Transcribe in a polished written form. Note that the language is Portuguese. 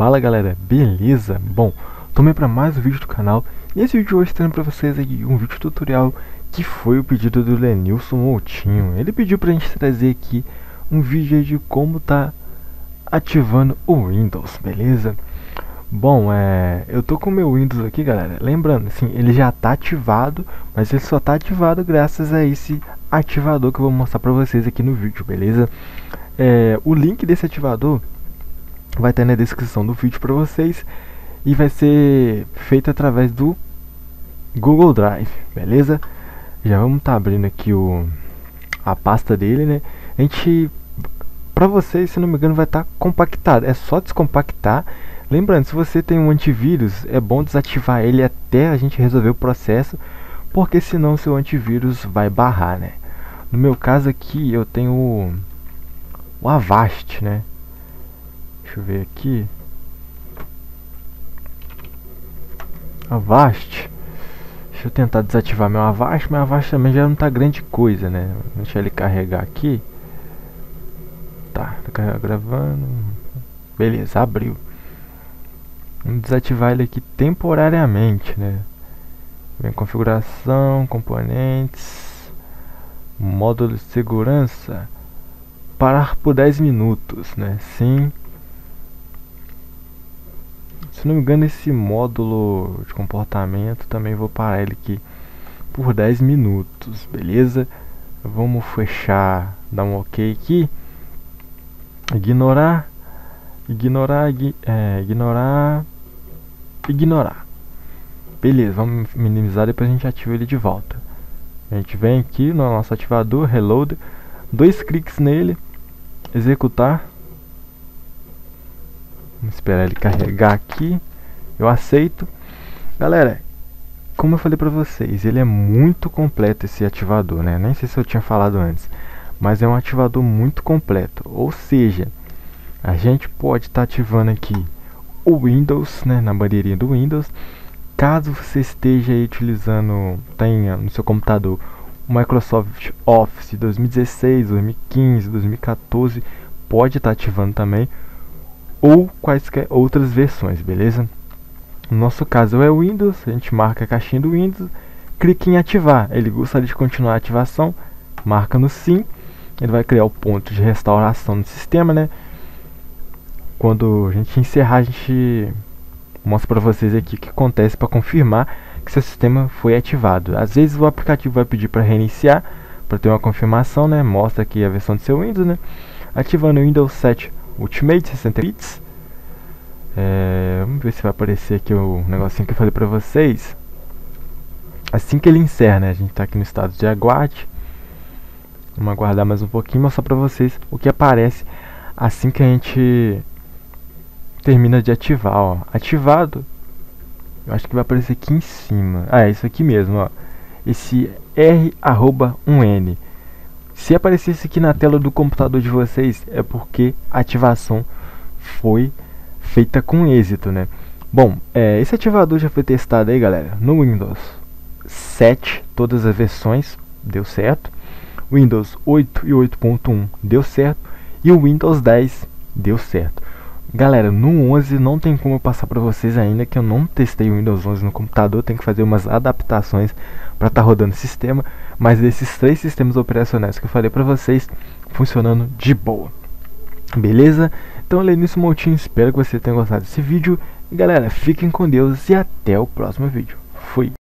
Fala galera, beleza? Bom, tomei para mais um vídeo do canal. E esse vídeo hoje trazendo para vocês aqui um vídeo tutorial que foi o pedido do Lenilson Moutinho. Ele pediu pra gente trazer aqui um vídeo aí de como tá ativando o Windows, beleza? Bom, eu tô com o meu Windows aqui, galera. Lembrando, assim, ele já tá ativado, mas ele só tá ativado graças a esse ativador que eu vou mostrar pra vocês aqui no vídeo, beleza? O link desse ativador vai estar na descrição do vídeo para vocês e vai ser feito através do Google Drive, beleza? Já vamos estar abrindo aqui a pasta dele, né? A gente, para vocês, se não me engano, vai estar compactado. É só descompactar. Lembrando, se você tem um antivírus, é bom desativar ele até a gente resolver o processo, porque senão seu antivírus vai barrar, né? No meu caso aqui, eu tenho o Avast, né? Deixa eu ver aqui. Avast. Deixa eu tentar desativar meu Avast. Meu Avast também já não tá grande coisa, né? Deixa ele carregar aqui. Tá gravando. Beleza, abriu. Vamos desativar ele aqui temporariamente, né? Vem configuração, componentes, módulo de segurança. Parar por 10 minutos, né? Sim. Se não me engano, esse módulo de comportamento também vou parar ele aqui por 10 minutos, beleza? Vamos fechar, dar um ok aqui. Ignorar. Beleza, vamos minimizar, depois a gente ativa ele de volta. A gente vem aqui no nosso ativador, reload, 2 cliques nele, executar. Vamos esperar ele carregar aqui. Eu aceito. Galera, como eu falei pra vocês, ele é muito completo esse ativador, né? Nem sei se eu tinha falado antes, mas é um ativador muito completo. Ou seja, a gente pode estar ativando aqui o Windows, né? Na bandeirinha do Windows. Caso você esteja aí utilizando, tenha no seu computador o Microsoft Office 2016, 2015, 2014, pode estar ativando também, ou quaisquer outras versões, beleza? No nosso caso é o Windows, a gente marca a caixinha do Windows, clica em ativar. Ele gostaria de continuar a ativação, marca no sim, ele vai criar o ponto de restauração no sistema, né? Quando a gente encerrar, a gente mostra para vocês aqui o que acontece para confirmar que seu sistema foi ativado. Às vezes o aplicativo vai pedir para reiniciar, para ter uma confirmação, né? Mostra aqui a versão do seu Windows, né? Ativando o Windows 7 Ultimate 60 bits. Vamos ver se vai aparecer aqui o negocinho que eu falei pra vocês. Assim que ele encerra, né? A gente tá aqui no estado de aguarde. Vamos aguardar mais um pouquinho e mostrar pra vocês o que aparece assim que a gente termina de ativar, ó. Ativado. Eu acho que vai aparecer aqui em cima. É isso aqui mesmo, ó. Esse R@1N. Se aparecesse aqui na tela do computador de vocês, é porque a ativação foi feita com êxito, né? Bom, esse ativador já foi testado aí, galera, no Windows 7, todas as versões, deu certo. Windows 8 e 8.1 deu certo. E o Windows 10 deu certo. Galera, no 11 não tem como eu passar para vocês ainda, que eu não testei o Windows 11 no computador. Tem que fazer umas adaptações para estar rodando o sistema. Mas desses 3 sistemas operacionais que eu falei para vocês, funcionando de boa. Beleza? Então, Lenilson Moutinho, espero que você tenha gostado desse vídeo. E galera, fiquem com Deus e até o próximo vídeo. Fui!